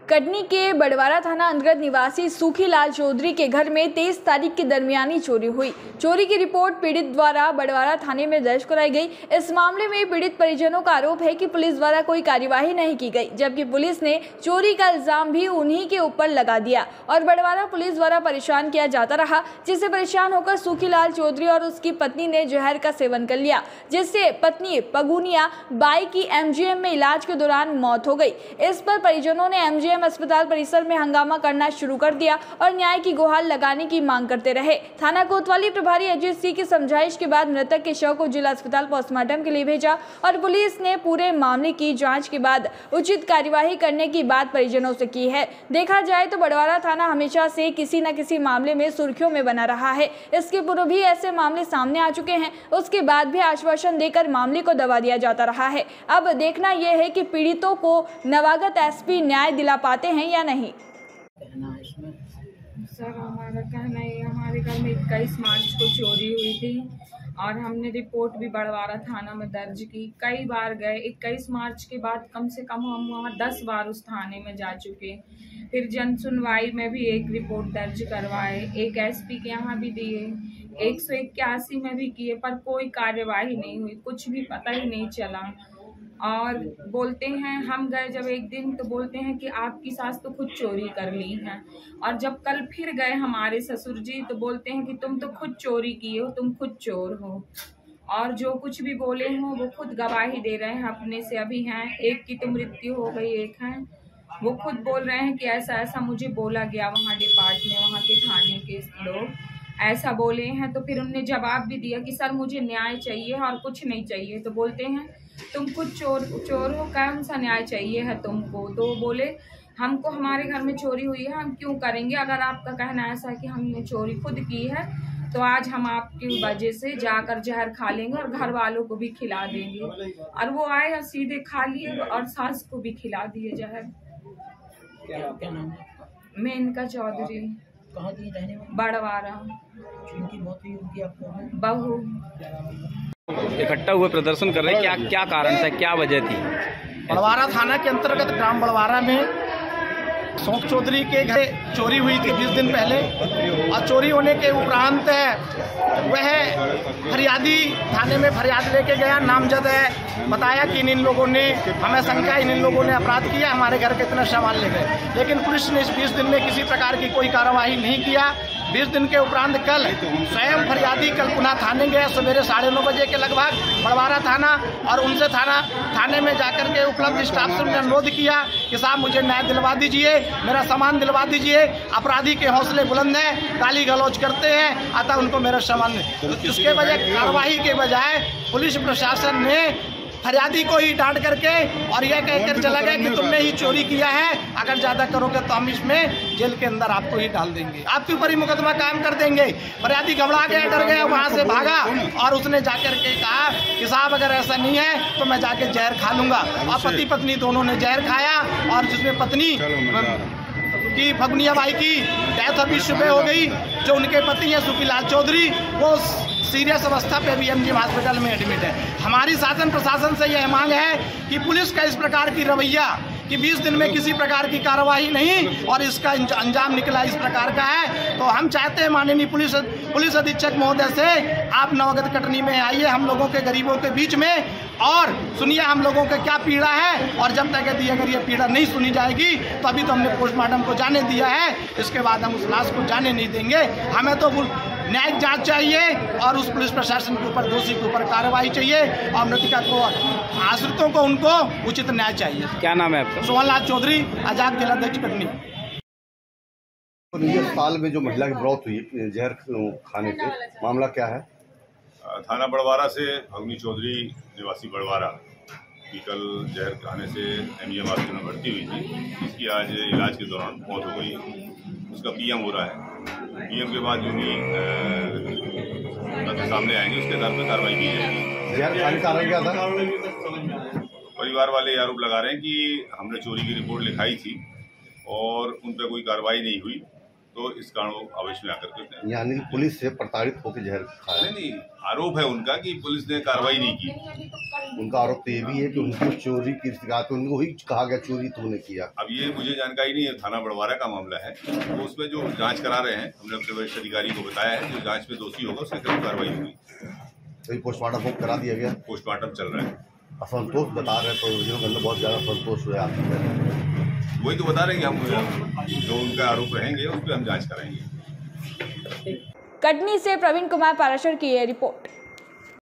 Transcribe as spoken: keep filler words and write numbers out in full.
कटनी के बड़वारा थाना अंतर्गत निवासी सुखीलाल चौधरी के घर में तेईस तारीख की दरमियानी चोरी हुई। चोरी की रिपोर्ट पीड़ित द्वारा बड़वारा थाने में दर्ज कराई गई। इस मामले में पीड़ित परिजनों का आरोप है कि पुलिस द्वारा कोई कार्यवाही नहीं की गई, जबकि पुलिस ने चोरी का इल्जाम भी उन्हीं के ऊपर लगा दिया और बड़वारा पुलिस द्वारा परेशान किया जाता रहा, जिससे परेशान होकर सुखीलाल चौधरी और उसकी पत्नी ने जहर का सेवन कर लिया, जिससे पत्नी पगुनिया बाई की एमजीएम में इलाज के दौरान मौत हो गई। इस पर परिजनों ने एमजीएम अस्पताल परिसर में हंगामा करना शुरू कर दिया और न्याय की गुहार लगाने की मांग करते रहे। थाना कोतवाली प्रभारी अजीत सिंह की समझाइश के बाद मृतक के शव को जिला अस्पताल पोस्टमार्टम के लिए भेजा और पुलिस ने पूरे मामले की जांच के बाद उचित कार्यवाही करने की बात परिजनों से की है। देखा जाए तो बड़वारा थाना हमेशा से किसी न किसी मामले में सुर्खियों में बना रहा है। इसके पूर्व भी ऐसे मामले सामने आ चुके हैं, उसके बाद भी आश्वासन देकर मामले को दबा दिया जाता रहा है। अब देखना यह है कि पीड़ितों को नवागत एसपी न्याय दिला पाते हैं या नहीं। सर, हमारा कहना है, हमारे घर में इक्कीस मार्च को चोरी हुई थी और हमने रिपोर्ट भी बड़वारा थाना में दर्ज की। कई बार गए, इक्कीस मार्च के बाद कम से कम हम वहाँ दस बार उस थाने में जा चुके। फिर जन सुनवाई में भी एक रिपोर्ट दर्ज करवाए, एक एसपी के यहाँ भी दिए, एक सौ इक्यासी में भी किए, पर कोई कार्यवाही नहीं हुई, कुछ भी पता ही नहीं चला। और बोलते हैं, हम गए जब एक दिन तो बोलते हैं कि आपकी सास तो खुद चोरी कर ली है, और जब कल फिर गए हमारे ससुर जी तो बोलते हैं कि तुम तो खुद चोरी किए हो, तुम खुद चोर हो। और जो कुछ भी बोले हो वो खुद गवाही दे रहे हैं अपने से। अभी हैं, एक की तो मृत्यु हो गई, एक है वो खुद बोल रहे हैं कि ऐसा ऐसा मुझे बोला गया, वहाँ डिपार्ट में वहाँ के थाने के लोग ऐसा बोले हैं। तो फिर उनने जवाब भी दिया कि सर मुझे न्याय चाहिए और कुछ नहीं चाहिए। तो बोलते हैं तुम खुद चोर चोर हो, कौन सा न्याय चाहिए है तुमको। तो बोले हमको हमारे घर में चोरी हुई है, हम क्यों करेंगे। अगर आपका कहना ऐसा है कि हमने चोरी खुद की है तो आज हम आपकी वजह से जाकर जहर खा लेंगे और घर वालों को भी खिला देंगे। और वो आए और सीधे खा लिए और सास को भी खिला दिए जहर। क्या नाम है? मेनका चौधरी। कहाँ की रहने वाली? बड़वारा। जिनकी मौत हुई उनकी आपको बहू। इकट्ठा हुए प्रदर्शन कर रहे हैं, क्या क्या कारण था, क्या वजह थी? बड़वारा थाना के अंतर्गत ग्राम बड़वारा में शौक चौधरी के घर चोरी हुई थी बीस दिन पहले, और चोरी होने के उपरांत वह फरियादी थाने में फरियाद लेके गया। नामजद है, बताया कि इन इन लोगों ने, हमें शंका इन इन लोगों ने अपराध किया, हमारे घर के इतने सामान ले गए। लेकिन पुलिस ने इस बीस दिन में किसी प्रकार की कोई कार्रवाई नहीं किया। बीस दिन के उपरांत कल स्वयं फरियादी कल पुनः थाने गए सवेरे साढ़े नौ बजे के लगभग बड़वारा थाना, और उनसे थाना थाने में जाकर के उपलब्ध स्टाफ से उन्होंने अनुरोध किया कि साहब मुझे न्याय दिलवा दीजिए, मेरा सामान दिलवा दीजिए। अपराधी के हौसले बुलंद हैं, गाली गलौज करते हैं, अतः उनको मेरा सामान। उसके बजाय कार्रवाई के बजाय पुलिस प्रशासन ने फरियादी को ही डांट करके और यह कहकर चला गया कि तुमने ही चोरी किया है, अगर ज्यादा करोगे तो हम इसमें जेल के अंदर आपको ही डाल देंगे, आपके ऊपर ही मुकदमा कायम कर देंगे। फरियादी घबरा गया, डर गया, वहां से भागा और उसने जाकर के कहा कि साहब अगर ऐसा नहीं है तो मैं जाके जहर खा लूंगा। और पति पत्नी दोनों ने जहर खाया, और जिसमें पत्नी की फगुनिया बाई की डेथ अभी सुबह हो गई। जो उनके पति हैं सुखीलाल चौधरी, वो सीरियस अवस्था पे भी एमजीएम हॉस्पिटल में एडमिट है। हमारी शासन प्रशासन से यह मांग है कि पुलिस का इस प्रकार की रवैया कि बीस दिन में किसी प्रकार की कार्रवाई नहीं और इसका अंजाम निकला इस प्रकार का है, तो हम चाहते हैं माननीय पुलिस पुलिस अधीक्षक महोदय से आप नवगत कटनी में आइए हम लोगों के गरीबों के बीच में, और सुनिए हम लोगों का क्या पीड़ा है। और जब तक यदि अगर ये पीड़ा नहीं सुनी जाएगी तो अभी तो हमने पोस्टमार्टम को जाने दिया है, इसके बाद हम उस लाश को जाने नहीं देंगे। हमें तो न्यायिक जांच चाहिए और उस पुलिस प्रशासन के ऊपर, दोषी के ऊपर कार्रवाई चाहिए, और मृतका को, आश्रितों को उनको उचित न्याय चाहिए। क्या नाम है आपका? सोहनलाल चौधरी, आजाद जिलाध्यक्ष कटनी। अस्पताल में जो महिला की मौत हुई जहर खाने से, मामला क्या है? थाना बड़वारा से अग्नि चौधरी निवासी बड़वारा की कल जहर खाने से एमजीएम हॉस्पिटल में भर्ती हुई थी, जिसकी आज इलाज के दौरान मौत हो गई। उसका पीएम हो रहा है। पीएम के बाद जो भी तथ्य सामने आएंगे उसके आधार पर कार्रवाई की जाएगी। जहर खाने का कारण क्या था? परिवार वाले आरोप लगा रहे हैं कि हमने चोरी की रिपोर्ट लिखाई थी और उन पर कोई कार्रवाई नहीं हुई, तो इस कारण वो आवेश में आकर के यानी पुलिस से प्रताड़ित होकर जहर खाया। नहीं नहीं आरोप है उनका कि पुलिस ने कार्रवाई नहीं की। उनका आरोप तो ये भी है कि उनको चोरी की शिकायत, उनको ही कहा गया चोरी तूने किया। अब ये मुझे जानकारी नहीं है, थाना बड़वारा का मामला है, तो उसमें जो जांच करा रहे हैं, हमने अपने वरिष्ठ अधिकारी को बताया है, जो जांच में दोषी होगा उसके खिलाफ कार्रवाई होगी। तो पोस्टमार्टम करा दिया गया, पोस्टमार्टम चल रहा है। असंतोष बता रहे हैं परिवारों के अंदर बहुत ज्यादा संतोष हुआ आपको, वही तो बता रहे हैं कि हम जो उनका आरोप रहेंगे उस पर हम जांच कराएंगे। कटनी से प्रवीण कुमार पाराशर की ये रिपोर्ट।